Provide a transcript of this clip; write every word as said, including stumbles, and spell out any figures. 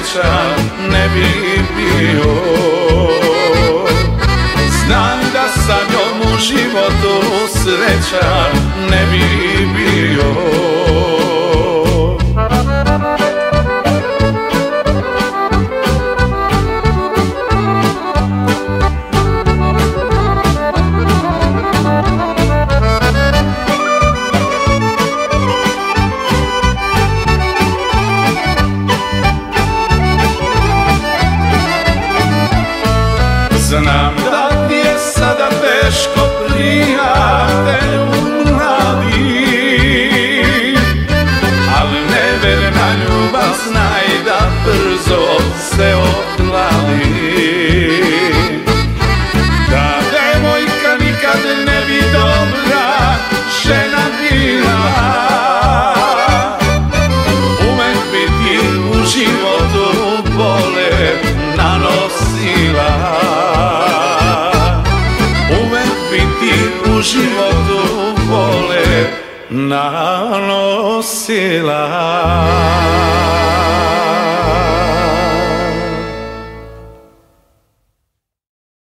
srećan ne bi bio. Znam da sa njom u životu srećan ne bi bio. Znam da ti je sada teško prijatelj mladi, ali neverna ljubav znaj da brzo se ohladi. Da devojka nikad ne bi dobra žena bila, uvek bi ti u životu bole nanosila. U životu bole nanosila.